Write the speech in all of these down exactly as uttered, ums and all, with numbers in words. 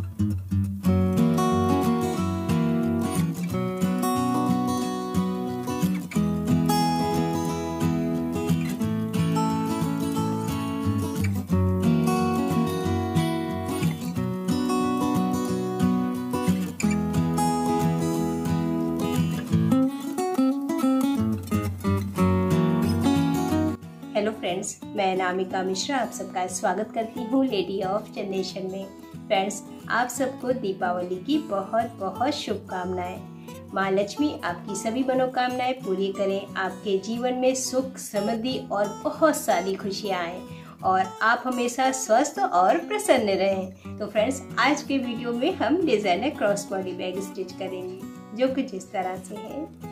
Hello friends, मैं नामिका मिश्रा आप सबका स्वागत करती हूँ लेडी ऑफ जनरेशन में। फ्रेंड्स, आप सबको दीपावली की बहुत बहुत शुभकामनाएं। माँ लक्ष्मी आपकी सभी मनोकामनाएं पूरी करें, आपके जीवन में सुख समृद्धि और बहुत सारी खुशियाँ आएँ और आप हमेशा स्वस्थ और प्रसन्न रहें। तो फ्रेंड्स, आज के वीडियो में हम designer cross body bag stitch करेंगे, जो कुछ इस तरह से है।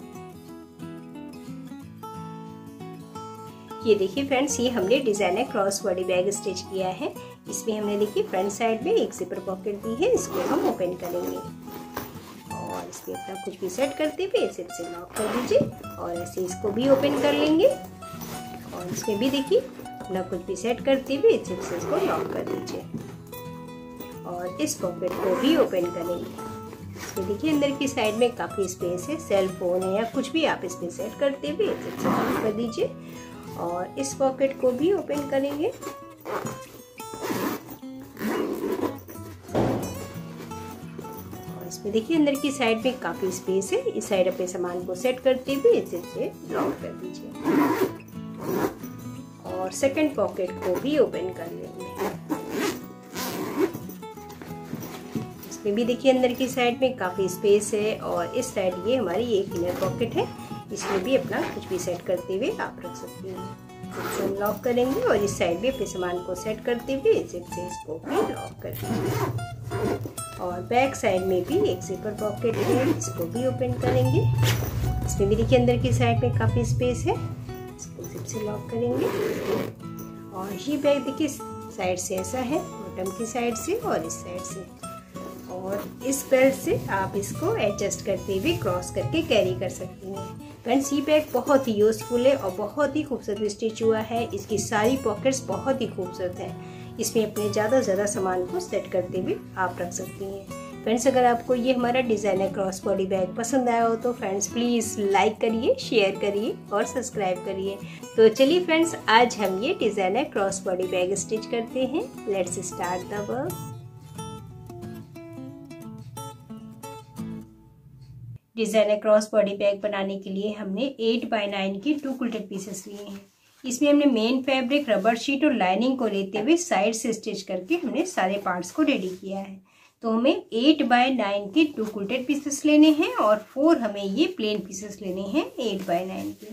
ये देखिए फ्रेंड्स, ये हमने designer cross body bag stitch किया है। इसमें हमने देखिए फ्रंट साइड में एक जिपर पॉकेट दी है, इसको हम ओपन करेंगे और इसमें अपना कुछ भी सेट करते हुए इसे से लॉक कर दीजिए और ऐसे इसको भी ओपन कर लेंगे और इसमें भी देखिए अपना कुछ भी सेट करते हुए इसे से इसको लॉक कर दीजिए और इस पॉकेट को भी ओपन करेंगे। इसमें देखिए अंदर की साइड में काफी स्पेस है, सेल फोन है या कुछ भी आप इसमें सेट करते हुए इसे से लॉक कर दीजिए और इस पॉकेट को भी ओपन करेंगे। और इसमें देखिए अंदर की साइड में काफी स्पेस है, इस साइड अपने सामान को सेट करते हुए इसे से लॉक कर दीजिए और सेकंड पॉकेट को भी ओपन कर लेंगे। इसमें भी देखिए अंदर की साइड में काफी स्पेस है और इस साइड ये हमारी एक इनर पॉकेट है, इसमें भी अपना कुछ भी सेट करते हुए आप रख सकते हैं। इसे लॉक करेंगे और इस साइड भी अपने सामान को सेट करते हुए जिप से इसको भी लॉक कर दीजिए और बैक साइड में भी एक जिपर पॉकेट है, इसको भी ओपन करेंगे। इसमें भी देखिए अंदर की साइड में काफ़ी स्पेस है, इसको जिप से लॉक करेंगे और ये बैग देखिए साइड से ऐसा है, बॉटम की साइड से और इस साइड से, और इस बेल्ट से आप इसको एडजस्ट करते हुए क्रॉस करके कैरी कर सकती हैं। फ्रेंड्स, ये बैग बहुत ही यूजफुल है और बहुत ही खूबसूरत स्टिच हुआ है। इसकी सारी पॉकेट्स बहुत ही खूबसूरत हैं। इसमें अपने ज़्यादा से ज़्यादा सामान को सेट करते हुए आप रख सकती हैं। फ्रेंड्स, अगर आपको ये हमारा डिज़ाइनर क्रॉस बॉडी बैग पसंद आया हो तो फ्रेंड्स प्लीज़ लाइक करिए, शेयर करिए और सब्सक्राइब करिए। तो चलिए फ्रेंड्स, आज हम ये designer cross body bag stitch करते हैं। Let's start the work. Designer cross body bag बनाने के लिए हमने एट बाई नाइन की टू क्विल्टेड पीसेस लिए हैं। इसमें हमने मेन फैब्रिक, रबर शीट और लाइनिंग को लेते हुए साइड से स्टिच करके हमने सारे पार्ट्स को रेडी किया है। तो हमें एट बाई नाइन के टू क्विल्टेड पीसेस लेने हैं और फोर हमें ये प्लेन पीसेस लेने हैं एट बाई नाइन के।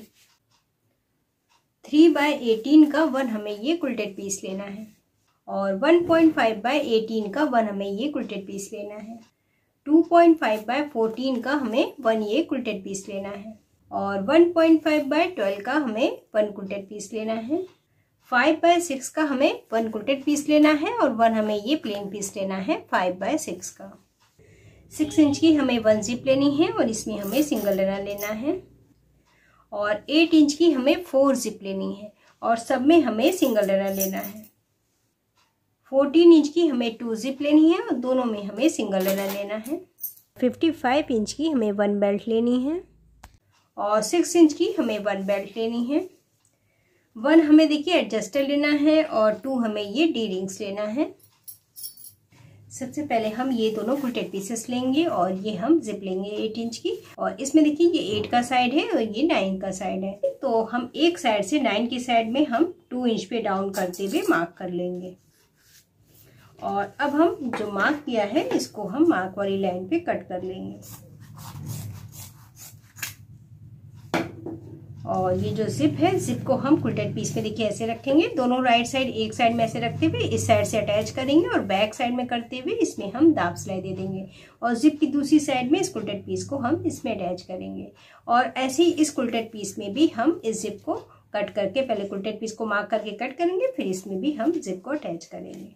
थ्री बाई एटीन का वन हमें ये क्विल्टेड पीस लेना है और one point five by eighteen का वन हमें ये क्विल्टेड पीस लेना है। Two point five by fourteen का हमें वन ये क्विल्टेड पीस लेना है और one point five by twelve का हमें वन क्विल्टेड पीस लेना है। फाइव बाय सिक्स का हमें वन क्विल्टेड पीस लेना है और वन हमें ये प्लेन पीस लेना है फाइव बाय सिक्स का। सिक्स इंच की हमें वन जिप लेनी है और इसमें हमें सिंगल रनर लेना है और एट इंच की हमें फोर जिप लेनी है और सब में हमें सिंगल रनर लेना है। फोर्टीन इंच की हमें टू जिप लेनी है और दोनों में हमें सिंगल रनर लेना है। फिफ्टी फाइव इंच की हमें वन बेल्ट लेनी है और सिक्स इंच की हमें वन बेल्ट लेनी है। वन हमें देखिए एडजस्टर लेना है और टू हमें ये डी रिंग्स लेना है। सबसे पहले हम ये दोनों क्विल्टेड पीसेस लेंगे और ये हम जिप लेंगे एट इंच की और इसमें देखिए ये एट का साइड है और ये नाइन का साइड है। तो हम एक साइड से नाइन की साइड में हम टू इंच पे डाउन करते हुए मार्क कर लेंगे और अब हम जो मार्क किया है इसको हम मार्क वाली लाइन पे कट कर लेंगे और ये जो जिप है, जिप को हम क्विल्टेड पीस में देखिए ऐसे रखेंगे। दोनों राइट साइड एक साइड में ऐसे रखते हुए इस साइड से अटैच करेंगे और बैक साइड में करते हुए इसमें हम दाब सिलाई दे देंगे और जिप की दूसरी साइड में इस क्विल्टेड पीस को हम इसमें अटैच करेंगे और ऐसे ही इस क्विल्टेड पीस में भी हम इस जिप को कट करके पहले क्विल्टेड पीस को मार्क करके कट करेंगे, फिर इसमें भी हम जिप को अटैच करेंगे।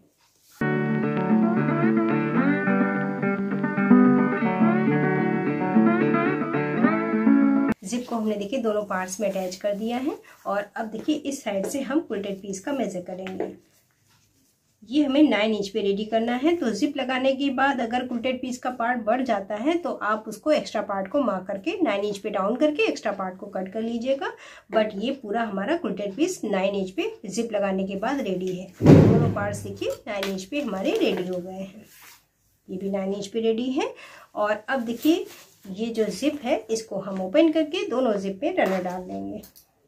जिप को हमने देखिए दोनों पार्ट्स में अटैच कर दिया है और अब देखिए इस साइड से हम क्विल्टेड पीस का मेजर करेंगे। ये हमें नाइन इंच पे रेडी करना है। तो जिप लगाने के बाद अगर क्विल्टेड पीस का पार्ट बढ़ जाता है तो आप उसको एक्स्ट्रा पार्ट को मार्क करके नाइन इंच पे डाउन करके एक्स्ट्रा पार्ट को कट कर लीजिएगा। बट ये पूरा हमारा क्विल्टेड पीस नाइन इंच पे जिप लगाने के बाद रेडी है। दोनों पार्ट्स देखिए नाइन इंच पे हमारे रेडी हो गए हैं। ये भी नाइन इंच पे रेडी है। और अब देखिए ये जो जिप है इसको हम ओपन करके दोनों जिप पे रनर डाल देंगे।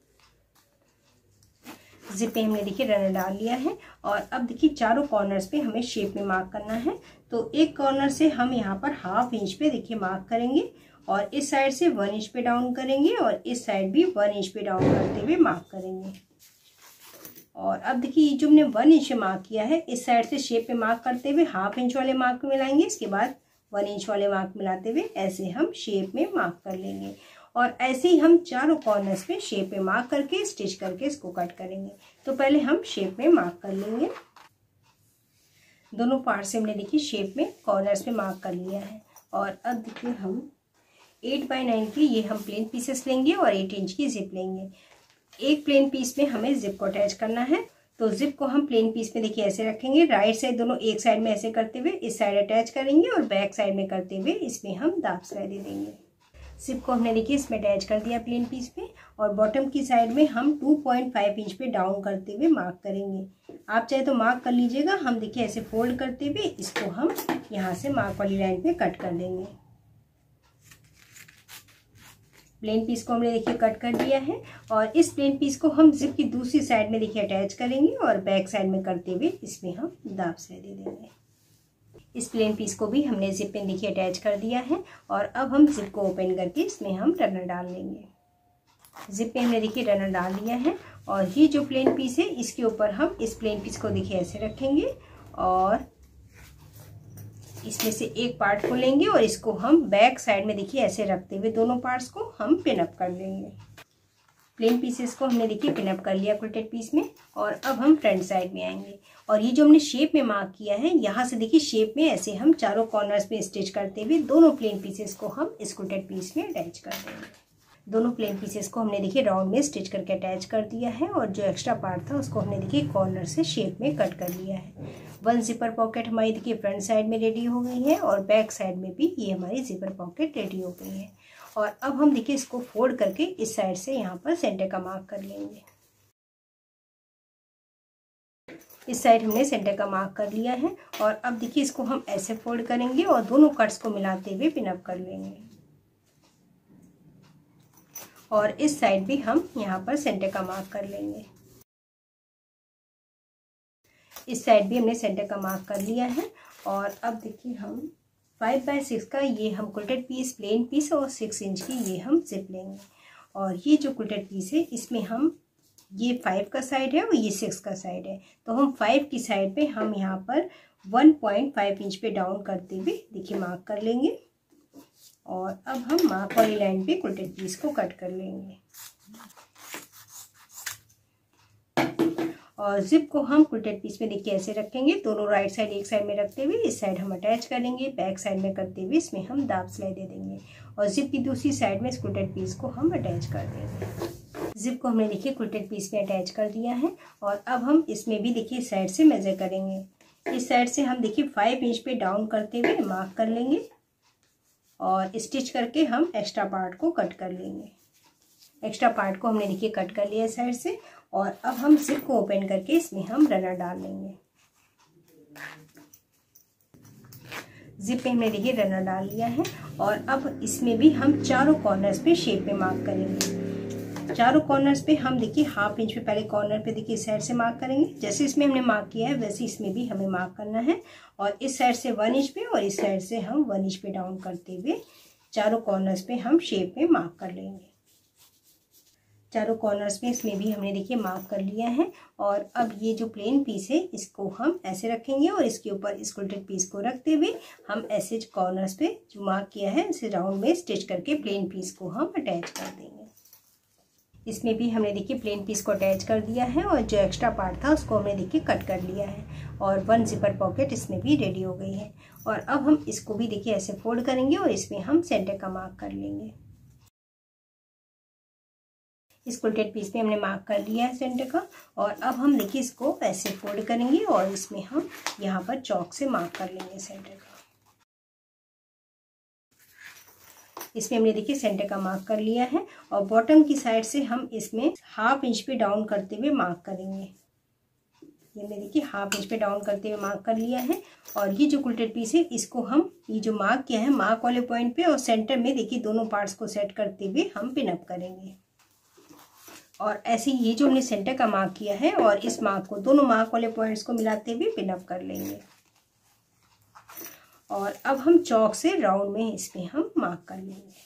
जिप पे हमने देखिए रनर डाल लिया है। और अब देखिए चारों कॉर्नर्स पे हमें शेप में मार्क करना है। तो एक कॉर्नर से हम यहाँ पर हाफ इंच पे देखिए मार्क करेंगे और इस साइड से वन इंच पे डाउन करेंगे और इस साइड भी वन इंच पे डाउन करते हुए मार्क करेंगे। और अब देखिए जो हमने वन इंच मार्क किया है इस साइड से शेप में मार्क करते हुए हाफ इंच वाले मार्क मिलाएंगे। इसके बाद वन इंच वाले मार्क मिलाते हुए ऐसे हम शेप में मार्क कर लेंगे। और ऐसे ही हम चारों कॉर्नर्स पे शेप में मार्क करके स्टिच करके इसको कट करेंगे। तो पहले हम शेप में मार्क कर लेंगे। दोनों पार्ट से हमने देखिए शेप में कॉर्नर्स पे मार्क कर लिया है। और अब देखिए हम एट बाई नाइन की ये हम प्लेन पीसेस लेंगे और एट इंच की जिप लेंगे। एक प्लेन पीस में हमें जिप को अटैच करना है। तो जिप को हम प्लेन पीस में देखिए ऐसे रखेंगे। राइट साइड दोनों एक साइड में ऐसे करते हुए इस साइड अटैच करेंगे और बैक साइड में करते हुए इसमें हम दाब सिलाई दे देंगे। जिप को हमने देखिए इसमें अटैच कर दिया प्लेन पीस पे। और बॉटम की साइड में हम टू पॉइंट फाइव इंच पे डाउन करते हुए मार्क करेंगे। आप चाहे तो मार्क कर लीजिएगा। हम देखिए ऐसे फोल्ड करते हुए इसको हम यहाँ से मार्क वाली लाइन पे कट कर देंगे। प्लेन पीस को हमने देखिए कट कर दिया है। और इस प्लेन पीस को हम जिप की दूसरी साइड में देखिए अटैच करेंगे और बैक साइड में करते हुए इसमें हम दाब सिलाई दे देंगे। इस प्लेन पीस को भी हमने जिप में देखिए अटैच कर दिया है। और अब हम जिप को ओपन करके इसमें हम रनर डाल लेंगे। जिप में हमने देखिए रनर डाल दिया है। और ये जो प्लेन पीस है इसके ऊपर हम इस प्लेन पीस को देखिए ऐसे रखेंगे और इसमें से एक पार्ट को लेंगे और इसको हम बैक साइड में देखिए ऐसे रखते हुए दोनों पार्ट्स को हम पिन अप कर देंगे। प्लेन पीसेस को हमने देखिए पिन अप कर लिया क्विल्टेड पीस में। और अब हम फ्रंट साइड में आएंगे। और ये जो हमने शेप में मार्क किया है यहाँ से देखिए शेप में ऐसे हम चारों कॉर्नर्स पे स्टिच करते हुए दोनों प्लेन पीसेस को हम इस क्विल्टेड पीस में अटैच कर देंगे। दोनों प्लेन पीसेस को हमने देखिए राउंड में स्टिच करके अटैच कर दिया है। और जो एक्स्ट्रा पार्ट था उसको हमने देखिए कॉर्नर से शेप में कट कर लिया है। वन जिपर पॉकेट हमारी देखिए फ्रंट साइड में रेडी हो गई है और बैक साइड में भी ये हमारी जिपर पॉकेट रेडी हो गई है। और अब हम देखिए इसको फोल्ड करके इस साइड से यहाँ पर सेंटर का मार्क कर लेंगे। इस साइड हमने सेंटर का मार्क कर लिया है। और अब देखिए इसको हम ऐसे फोल्ड करेंगे और दोनों कट्स को मिलाते हुए पिन अप कर लेंगे। और इस साइड भी हम यहाँ पर सेंटर का मार्क कर लेंगे। इस साइड भी हमने सेंटर का मार्क कर लिया है। और अब देखिए हम फाइव बाई सिक्स का ये हम क्विल्टेड पीस प्लेन पीस और सिक्स इंच की ये हम जिप लेंगे। और ये जो क्विल्टेड पीस है इसमें हम ये फाइव का साइड है और ये सिक्स का साइड है। तो हम फाइव की साइड पे हम यहाँ पर वन पॉइंट फाइव इंच पे डाउन करते हुए देखिए मार्क कर लेंगे। और अब हम मार्क वाली लाइन पे क्विल्टेड पीस को कट कर लेंगे। और जिप को हम क्विल्टेड पीस में देखिए ऐसे रखेंगे। दोनों राइट साइड एक साइड में रखते हुए इस साइड हम अटैच करेंगे। बैक साइड में करते हुए इसमें हम दाब सिलाई दे देंगे। और जिप की दूसरी साइड में इस क्विल्टेड पीस को हम अटैच कर देंगे। जिप को हमने देखिए क्विल्टेड पीस में अटैच कर दिया है। और अब हम इसमें भी देखिए साइड से मेजर करेंगे। इस साइड से हम देखिए फाइव इंच पे डाउन करते हुए मार्क कर लेंगे और स्टिच करके हम एक्स्ट्रा पार्ट को कट कर लेंगे। एक्स्ट्रा पार्ट को हमने देखिए कट कर लिया इस साइड से। और अब हम जिप को ओपन करके इसमें हम रनर डाल लेंगे। जिप में हमने देखिए रनर डाल लिया है। और अब इसमें भी हम चारों कॉर्नर्स पे शेप में मार्क करेंगे। चारों कॉर्नर्स पे हम देखिए हाफ इंच पे पहले कॉर्नर पे देखिए इस साइड से मार्क करेंगे। जैसे इसमें हमने मार्क किया है वैसे इसमें भी हमें मार्क करना है। और इस साइड से वन इंच पे और इस साइड से हम वन इंच पे डाउन करते हुए चारों कॉर्नर्स पे हम शेप में मार्क कर लेंगे। चारों कॉर्नर्स में इसमें भी हमने देखिए मार्क कर लिया है। और अब ये जो प्लेन पीस है इसको हम ऐसे रखेंगे और इसके ऊपर इस क्विल्टेड पीस को रखते हुए हम ऐसे कॉर्नर्स पे जो मार्क किया है इसे राउंड में स्टिच करके प्लेन पीस को हम अटैच कर देंगे। इसमें भी हमने देखिए प्लेन पीस को अटैच कर दिया है और जो एक्स्ट्रा पार्ट था उसको हमने देखिए कट कर लिया है। और वन जिपर पॉकेट इसमें भी रेडी हो गई है। और अब हम इसको भी देखिए ऐसे फोल्ड करेंगे और इसमें हम सेंटर का मार्क कर लेंगे। इस कुल्टेड पीस पे हमने मार्क कर लिया है सेंटर का। और अब हम देखिए इसको ऐसे फोल्ड करेंगे और इसमें हम यहाँ पर चौक से मार्क कर लेंगे सेंटर का। इसमें हमने देखिए सेंटर का मार्क कर लिया है और बॉटम की साइड से हम इसमें हाफ इंच पे डाउन करते हुए मार्क करेंगे। ये हमने देखिए हाफ इंच पे डाउन करते हुए मार्क कर लिया है। और ये जो कुल्टेड पीस है इसको हम ये जो मार्क किया है मार्क वाले पॉइंट पे और सेंटर में देखिए दोनों पार्ट्स को सेट करते हुए हम पिन अप करेंगे। और ऐसे ये जो हमने सेंटर का मार्क किया है और इस मार्क को दोनों मार्क वाले पॉइंट्स को मिलाते हुए पिन अप कर लेंगे। और अब हम चौक से राउंड में इसमें हम मार्क कर लेंगे।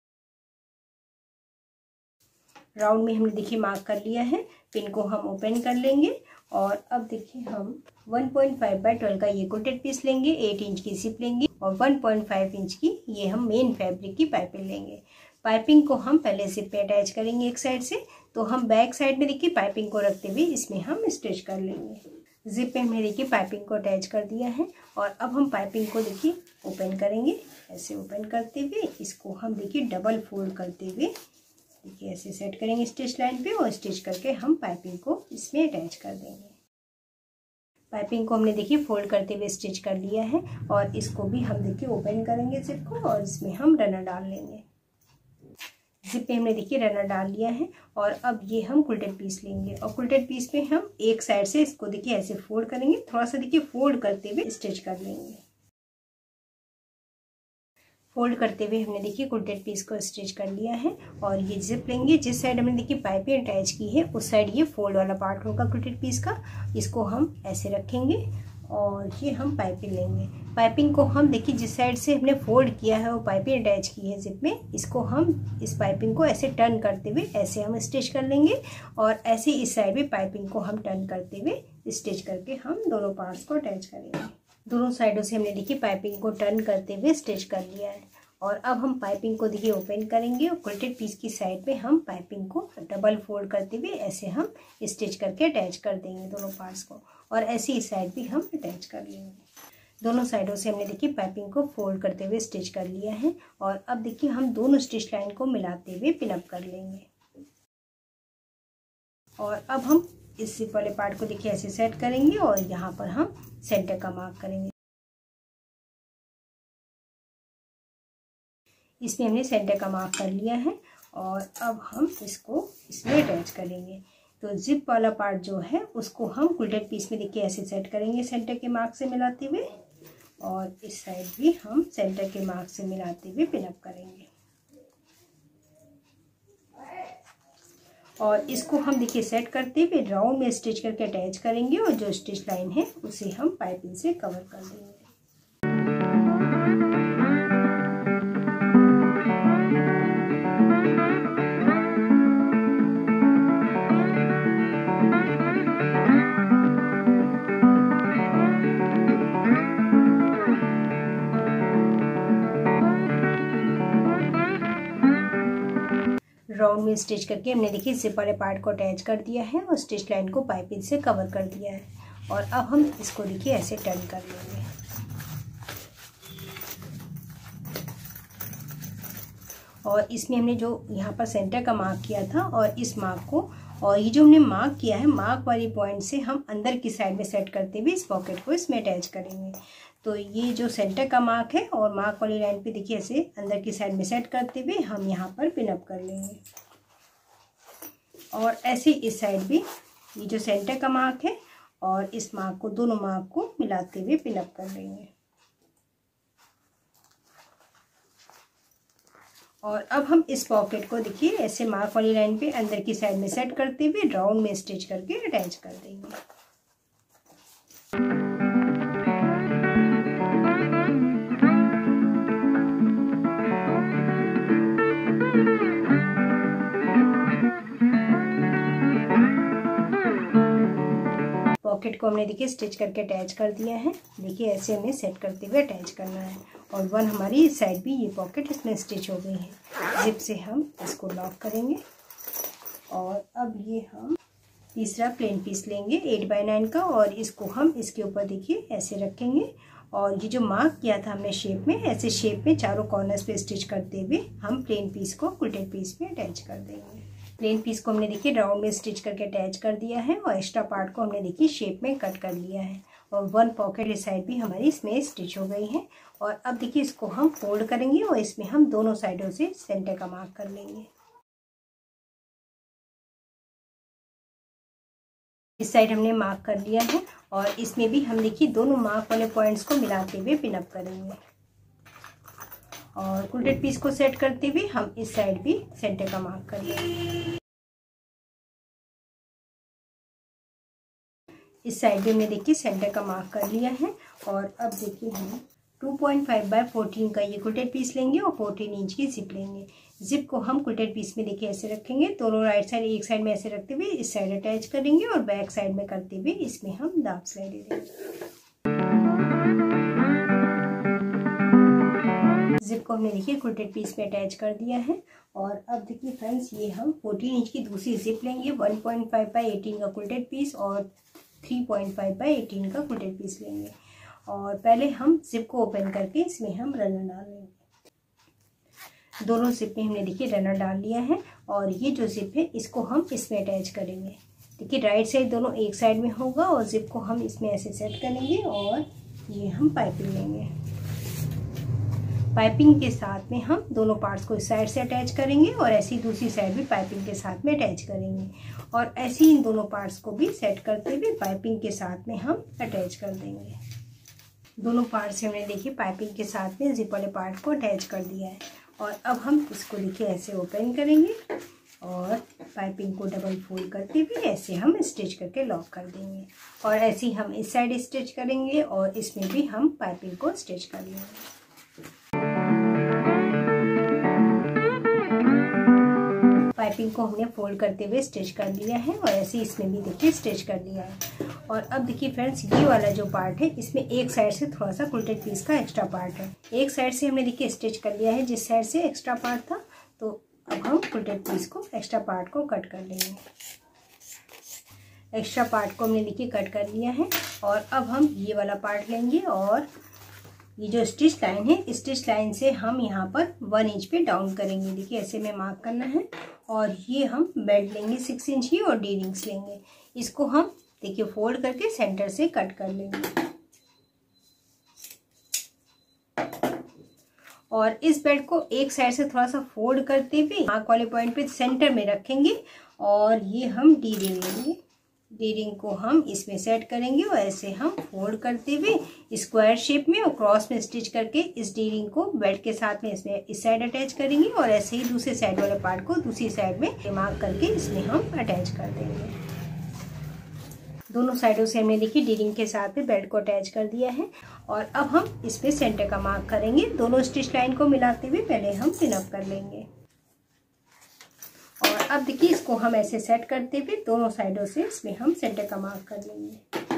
राउंड में हमने देखिए मार्क कर लिया है। पिन को हम ओपन कर लेंगे और अब देखिए हम one point five by twelve का ये कुल्टेड पीस लेंगे, एट इंच की जिप लेंगे और वन पॉइंट फाइव इंच की ये हम मेन फैब्रिक की पाइपिंग लेंगे। पाइपिंग को हम पहले जिप पे अटैच करेंगे एक साइड से, तो हम बैक साइड में देखिए पाइपिंग को रखते हुए इसमें हम स्टिच कर लेंगे। जिप पे हमने देखिए पाइपिंग को अटैच कर दिया है और अब हम पाइपिंग को देखिए ओपन करेंगे। ऐसे ओपन करते हुए इसको हम देखिए डबल फोल्ड करते हुए देखिए ऐसे सेट करेंगे स्टिच लाइन पे और स्टिच करके हम पाइपिंग को इसमें अटैच कर देंगे। पाइपिंग को हमने देखिए फोल्ड करते हुए स्टिच कर लिया है और इसको भी हम देखिए ओपन करेंगे जिप को और इसमें हम रनर डाल लेंगे। जिप पे हमने देखिए रनर डाल लिया है और अब ये हम कुल्टेड पीस लेंगे और कुल्टेड पीस पे हम एक साइड से इसको देखिए ऐसे फोल्ड करेंगे, थोड़ा सा देखिए फोल्ड करते हुए स्टिच कर लेंगे। फोल्ड करते हुए हमने देखिए कुल्टेड पीस को स्टिच कर लिया है और ये जिप लेंगे। जिस साइड हमने देखिए पाइपिंग अटैच की है उस साइड ये फोल्ड वाला पार्ट होगा कुल्टेड पीस का, इसको हम ऐसे रखेंगे और ये हम पाइपिंग लेंगे। पाइपिंग को हम देखिए जिस साइड से हमने फोल्ड किया है वो पाइपिंग अटैच की है जिप में, इसको हम इस पाइपिंग को ऐसे टर्न करते हुए ऐसे हम स्टिच कर लेंगे और ऐसे इस साइड भी पाइपिंग को हम टर्न करते हुए स्टिच करके हम दोनों पार्ट्स को अटैच करेंगे। दोनों साइडों से हमने देखिए पाइपिंग को टर्न करते हुए स्टिच कर लिया है और अब हम पाइपिंग को देखिए ओपन करेंगे और कुल्टेड पीस की साइड पे हम पाइपिंग को डबल फोल्ड करते हुए ऐसे हम स्टिच करके अटैच कर देंगे दोनों पार्ट्स को और ऐसे इस साइड भी हम अटैच कर लेंगे। दोनों साइडों से हमने देखिए पाइपिंग को फोल्ड करते हुए स्टिच कर लिया है और अब देखिए हम दोनों स्टिच लाइन को मिलाते हुए पिन अप कर लेंगे। और अब हम इस जिप वाले पार्ट को देखिए ऐसे सेट करेंगे और यहाँ पर हम सेंटर का मार्क करेंगे। इसमें हमने सेंटर का मार्क कर लिया है और अब हम इसको इसमें अटैच करेंगे। तो जिप वाला पार्ट जो है उसको हम कुल्टेड पीस में देखिए ऐसे सेट करेंगे सेंटर के मार्क से मिलाते हुए और इस साइड भी हम सेंटर के मार्क से मिलाते हुए पिन अप करेंगे। और इसको हम देखिए सेट करते हुए राउंड में स्टिच करके अटैच करेंगे और जो स्टिच लाइन है उसे हम पाइपिंग से कवर कर देंगे। राउंड में स्टिच करके हमने देखिए जिप वाले पार्ट को अटैच कर दिया है और स्टिच लाइन को पाइपिंग से कवर कर दिया है और अब हम इसको देखिए ऐसे टर्न कर लेंगे। और इसमें हमने जो यहाँ पर सेंटर का मार्क किया था और इस मार्क को और ये जो हमने मार्क किया है मार्क वाली पॉइंट से हम अंदर की साइड में सेट करते हुए इस पॉकेट को इसमें अटैच करेंगे। तो ये जो सेंटर का मार्क है और मार्क वाली लाइन पे देखिए ऐसे अंदर की साइड में सेट करते हुए हम यहाँ पर पिन अप कर लेंगे। और ऐसे इस साइड भी ये जो सेंटर का मार्क है और इस मार्क को दोनों मार्क को मिलाते हुए पिन अप कर लेंगे। और अब हम इस पॉकेट को देखिए ऐसे मार्क वाली लाइन पे अंदर की साइड में सेट करते हुए राउंड में स्टिच करके अटैच कर देंगे। पॉकेट को हमने देखिए स्टिच करके अटैच कर दिया है। देखिए ऐसे हमें सेट करते हुए अटैच करना है और वन हमारी इस साइड भी ये पॉकेट इसमें स्टिच हो गई है। जिप से हम इसको लॉक करेंगे और अब ये हम तीसरा प्लेन पीस लेंगे एट बाई नाइन का और इसको हम इसके ऊपर देखिए ऐसे रखेंगे और ये जो मार्क किया था हमने शेप में ऐसे शेप में चारों कॉर्नर्स पे स्टिच करते हुए हम प्लेन पीस को कुल्टेड पीस में अटैच कर देंगे। प्लेन पीस को हमने देखिए राउंड में स्टिच करके अटैच कर दिया है और एक्स्ट्रा पार्ट को हमने देखिए शेप में कट कर लिया है और वन पॉकेट इस साइड भी हमारी इसमें स्टिच हो गई है। और अब देखिए इसको हम फोल्ड करेंगे और इसमें हम दोनों साइडों से सेंटर का मार्क कर लेंगे। इस साइड हमने मार्क कर लिया है और इसमें भी हम देखिए दोनों मार्क वाले पॉइंट्स को मिलाते हुए पिन अप करेंगे और क्विल्टेड पीस को सेट करते हुए हम इस साइड भी सेंटर का मार्क कर लेंगे। इस साइड भी मैं देखिए सेंटर का मार्क कर लिया है और अब देखिए हम two point five by fourteen का ये क्विल्टेड पीस लेंगे और फोर्टीन इंच की जिप लेंगे। जिप को हम क्विल्टेड पीस में देखिए ऐसे रखेंगे, दोनों राइट साइड एक साइड में ऐसे रखते हुए इस साइड अटैच करेंगे और बैक साइड में करते हुए इसमें हम दाग सिलाई दे देंगे। जिप को हमने देखिए क्विल्टेड पीस में अटैच कर दिया है और अब देखिए फ्रेंड्स ये हम फोर्टीन इंच की दूसरी जिप लेंगे। One point five by eighteen का क्विल्टेड पीस और three point five by eighteen का क्विल्टेड पीस लेंगे और पहले हम जिप को ओपन करके इसमें हम रनर डाल लेंगे। दोनों जिप में हमने देखिए रनर डाल लिया है और ये जो जिप है इसको हम इसमें अटैच करेंगे। देखिए राइट साइड दोनों एक साइड में होगा और जिप को हम इसमें ऐसे सेट करेंगे और ये हम पाइपिंग लेंगे। पाइपिंग के साथ में हम दोनों पार्ट्स को इस साइड से अटैच करेंगे और ऐसी दूसरी साइड भी पाइपिंग के साथ में अटैच करेंगे और ऐसे ही इन दोनों पार्ट्स को भी सेट करते हुए पाइपिंग के साथ में हम अटैच कर देंगे। दोनों पार्ट से हमने देखिए पाइपिंग के साथ में जिप वाले पार्ट को अटैच कर दिया है और अब हम इसको देखिए ऐसे ओपन करेंगे और पाइपिंग को डबल फोल्ड करते हुए ऐसे हम स्टिच करके लॉक कर देंगे और ऐसे ही हम इस साइड स्टिच करेंगे और इसमें भी हम पाइपिंग को स्टिच कर लेंगे। पाइपिंग को हमने फोल्ड करते हुए स्टिच कर लिया है और ऐसे ही इसमें भी देखिए स्टिच कर लिया है। और अब देखिए फ्रेंड्स ये वाला जो पार्ट है इसमें एक साइड से थोड़ा सा क्विल्टेड पीस का एक्स्ट्रा पार्ट है। एक साइड से हमने देखिए स्टिच कर लिया है जिस साइड से एक्स्ट्रा पार्ट था, तो अब हम क्विल्टेड पीस को एक्स्ट्रा पार्ट को कट कर लेंगे। एक्स्ट्रा पार्ट को हमने देखिए कट कर लिया है और अब हम ये वाला पार्ट लेंगे और ये जो स्टिच लाइन है स्टिच लाइन से हम यहाँ पर वन इंच पे डाउन करेंगे। देखिए ऐसे में मार्क करना है और ये हम बेल्ट लेंगे सिक्स इंच की और डी रिंग्स लेंगे। इसको हम देखिए फोल्ड करके सेंटर से कट कर लेंगे और इस बेल्ट को एक साइड से थोड़ा सा फोल्ड करते हुए मार्क वाले पॉइंट पे सेंटर में रखेंगे और ये हम डी रिंग लेंगे। डी रिंग को हम इसमें सेट करेंगे और ऐसे हम फोल्ड करते हुए स्क्वायर शेप में और क्रॉस में स्टिच करके इस डी रिंग को बेल्ट के साथ में इसमें इस साइड अटैच करेंगे और ऐसे ही दूसरे साइड वाले पार्ट को दूसरी साइड में मार्क करके इसमें हम अटैच कर देंगे। दोनों साइडों से हमने देखिए डी रिंग के साथ में बेल्ट को अटैच कर दिया है और अब हम इसमें सेंटर का मार्क करेंगे। दोनों स्टिच लाइन को मिलाते हुए पहले हम पिन अप कर लेंगे और अब देखिए इसको हम ऐसे सेट करते हुए दोनों साइडों से इसमें हम सेंटर का मार्क कर लेंगे।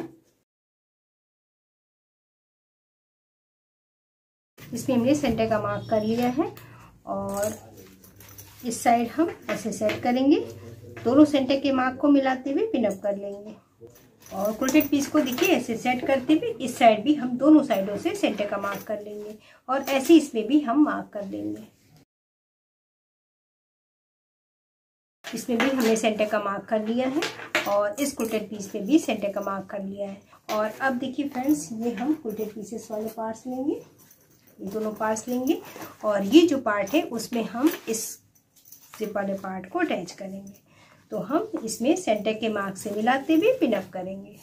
इसमें हमने सेंटर का मार्क कर लिया है और इस साइड हम ऐसे सेट करेंगे। दोनों सेंटर के मार्क को मिलाते हुए पिन अप कर लेंगे और क्विल्टेड पीस को देखिए ऐसे सेट करते हुए इस साइड भी हम दोनों साइडों से सेंटर का मार्क कर लेंगे और ऐसे इसमें भी हम मार्क कर लेंगे। इसमें भी हमने सेंटर का मार्क कर लिया है और इस क्विल्टेड पीस में भी सेंटर का मार्क कर लिया है और अब देखिए फ्रेंड्स ये हम क्विल्टेड पीसेस वाले पार्ट्स लेंगे, ये दोनों पार्ट्स लेंगे और ये जो पार्ट है उसमें हम इस जिप वाले पार्ट को अटैच करेंगे। तो हम इसमें सेंटर के मार्क से मिलाते हुए पिन अप करेंगे।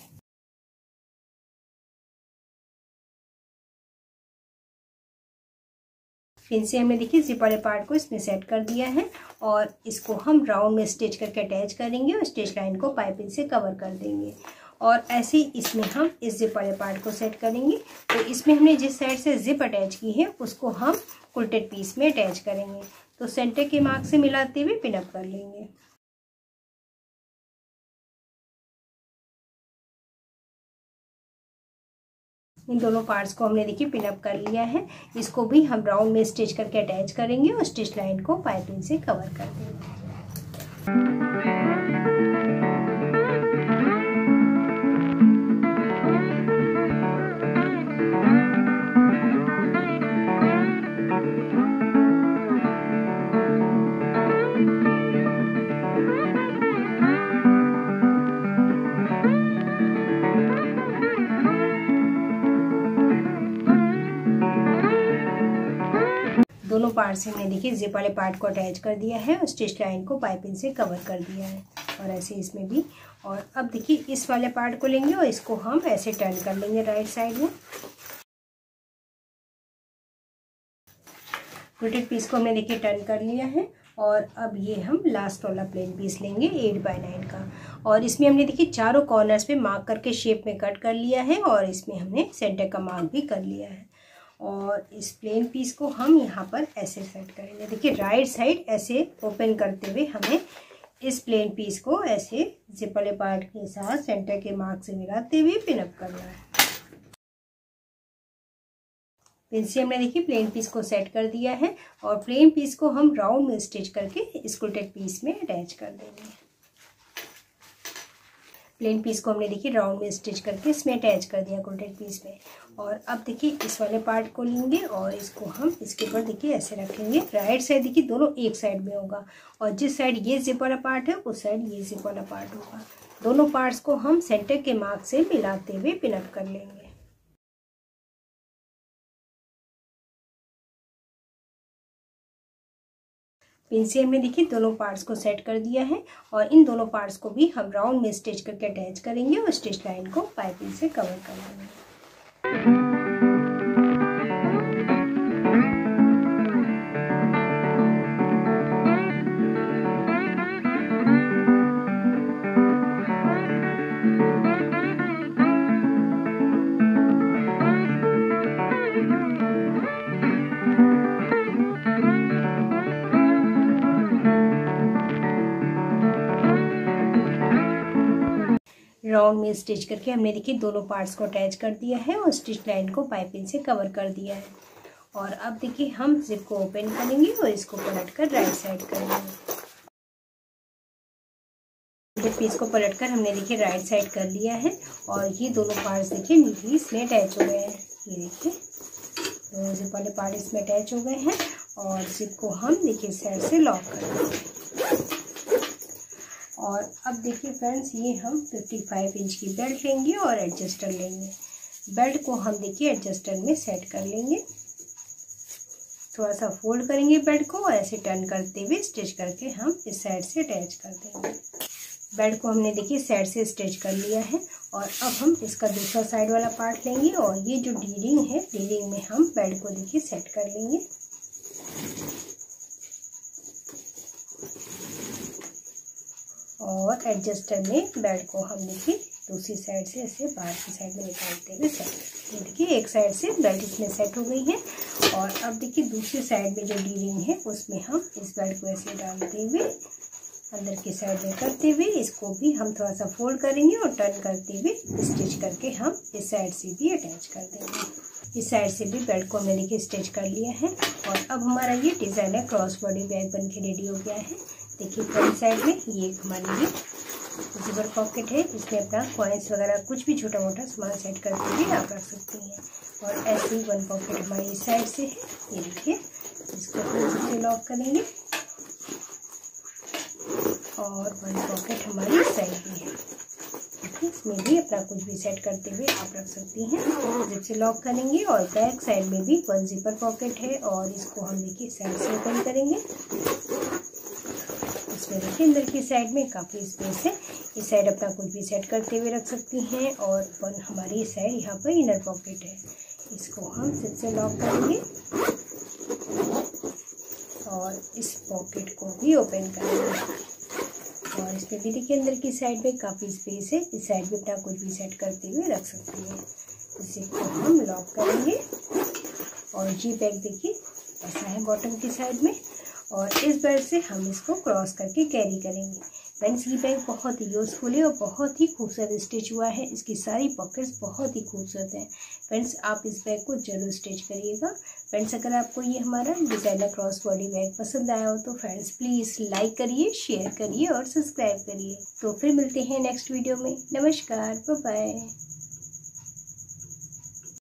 पिन से हमने देखिए जिप वाले पार्ट को इसमें सेट कर दिया है और इसको हम राउंड में स्टिच करके अटैच करेंगे और स्टिच लाइन को पाइपिंग से कवर कर देंगे और ऐसे ही इसमें हम इस जिप वाले पार्ट को सेट करेंगे। तो इसमें हमने जिस साइड से जिप अटैच की है उसको हम क्विल्टेड पीस में अटैच करेंगे। तो सेंटर के मार्क से मिलाते हुए पिन अप कर लेंगे। इन दोनों पार्ट्स को हमने देखिए पिन अप कर लिया है। इसको भी हम राउंड में स्टिच करके अटैच करेंगे और स्टिच लाइन को पाइपिंग से कवर कर देंगे। दोनों पार्ट से हमने देखिए जिप वाले पार्ट को अटैच कर दिया है और स्टिच लाइन को पाइपिंग से कवर कर दिया है, और ऐसे इसमें भी। और अब देखिए इस वाले पार्ट को लेंगे और इसको हम ऐसे टर्न कर लेंगे राइट साइड में। क्विल्टेड पीस को हमने देखिए टर्न कर लिया है, और अब ये हम लास्ट वाला प्लेन पीस लेंगे एट बाई नाइन का, और इसमें हमने देखिए चारों कॉर्नर्स पे मार्क करके शेप में कट कर लिया है, और इसमें हमने सेंटर का मार्क भी कर लिया है। और इस प्लेन पीस को हम यहाँ पर ऐसे सेट करेंगे। देखिए राइट साइड ऐसे ओपन करते हुए हमें इस प्लेन पीस को ऐसे जिप वाले पार्ट के साथ सेंटर के मार्क से मिलाते हुए पिन अप करना है। पिन से हमने देखिए प्लेन पीस को सेट कर दिया है, और प्लेन पीस को हम राउंड में स्टिच करके इस क्विल्टेड पीस में अटैच कर देंगे। प्लेन पीस को हमने देखिए राउंड में स्टिच करके इसमें अटैच कर दिया क्विल्टेड पीस में। और अब देखिए इस वाले पार्ट को लेंगे और इसको हम इसके ऊपर देखिए ऐसे रखेंगे। राइट साइड देखिए दोनों एक साइड में होगा, और जिस साइड ये जिप वाला पार्ट है उस साइड ये जिप वाला पार्ट होगा। दोनों पार्ट्स को हम सेंटर के मार्क से मिलाते हुए पिन अप कर लेंगे। पिन से हमने देखिए दोनों पार्ट्स को सेट कर दिया है, और इन दोनों पार्ट्स को भी हम राउंड में स्टिच करके अटैच करेंगे और स्टिच लाइन को पाइपिंग से कवर कर देंगे। राउंड में स्टिच करके हमने देखिए दोनों पार्ट्स को अटैच कर दिया है और स्टिच लाइन को पाइपिंग से कवर कर दिया है। और अब देखिए हम जिप को ओपन करेंगे और इसको पलट कर राइट साइड करेंगे। जिप पीस को पलट कर हमने देखिए राइट साइड कर लिया है, और ये दोनों पार्ट्स देखिए नीचे इसमें अटैच हो गए हैं। ये देखिए दोनों जिप वाले पार्ट इसमें अटैच हो गए हैं, और जिप को हम देखिए साइड से लॉक कर देंगे। और अब देखिए फ्रेंड्स ये हम पचपन इंच की बेल्ट लेंगे और एडजस्टर लेंगे। बेल्ट को हम देखिए एडजस्टर में सेट कर लेंगे। थोड़ा सा फोल्ड करेंगे बेल्ट को और ऐसे टर्न करते हुए स्टिच करके हम इस साइड से अटैच कर देंगे। बेल्ट को हमने देखिए साइड से स्टिच कर लिया है, और अब हम इसका दूसरा साइड वाला पार्ट लेंगे, और ये जो डी रिंग है डी रिंग में हम बेल्ट को देखिए सेट कर लेंगे। और एडजस्टर में बेल्ट को हम देखिए दूसरी साइड से ऐसे बाहर की साइड में निकालते हुए सेट करते हैं। देखिए एक साइड से बेल्ट इसमें सेट हो गई है, और अब देखिए दूसरी साइड में जो डी रिंग है उसमें हम इस बेल्ट को ऐसे डालते हुए अंदर की साइड में करते हुए इसको भी हम थोड़ा सा फोल्ड करेंगे और टर्न करते हुए स्टिच करके हम इस साइड से भी अटैच कर देंगे। इस साइड से भी बेल्ट को हमने देखिए स्टिच कर लिया है, और अब हमारा ये डिज़ाइन है क्रॉस बॉडी बैग बन के रेडी हो गया है। देखिए फ्रंट साइड में ये एक हमारी जिपर पॉकेट है, इसमें अपना कॉइन्स वगैरह कुछ भी छोटा मोटा सामान सेट करके भी आप रख सकती हैं। और ऐसे ही वन पॉकेट हमारी इस साइड से है। ये देखिए इसको हम से लॉक करेंगे, और वन पॉकेट हमारी इस साइड भी है। देखिए इसमें भी अपना कुछ भी सेट करते हुए आप रख सकती हैं। जिप से लॉक करेंगे, और बैक साइड में भी वन जिपर पॉकेट है, और इसको हम देखिए साइड से ओपन करेंगे। इसमें देखिए अंदर की साइड में काफ़ी स्पेस है। इस साइड अपना कुछ भी सेट करते हुए रख सकती हैं, और वन हमारी साइड यहाँ पर इनर पॉकेट है। इसको हम जिप से लॉक करेंगे, और इस पॉकेट को भी ओपन करेंगे। और इसमें भी देखिए अंदर की साइड में काफ़ी स्पेस है। इस साइड में अपना कुछ भी सेट करते हुए रख सकती हैं। इसे को हम लॉक करेंगे, और जी बैग देखिए ऐसा है बॉटम की साइड में, और इस बेल्ट से हम इसको क्रॉस करके कैरी करेंगे। फ्रेंड्स ये बैग बहुत ही यूज़फुल है और बहुत ही खूबसूरत स्टिच हुआ है। इसकी सारी पॉकेट्स बहुत ही खूबसूरत हैं। फ्रेंड्स आप इस बैग को जरूर स्टिच करिएगा। फ्रेंड्स अगर आपको ये हमारा डिज़ाइनर क्रॉस बॉडी बैग पसंद आया हो तो फ्रेंड्स प्लीज़ लाइक करिए, शेयर करिए और सब्सक्राइब करिए। तो फिर मिलते हैं नेक्स्ट वीडियो में। नमस्कार, बाय बाय।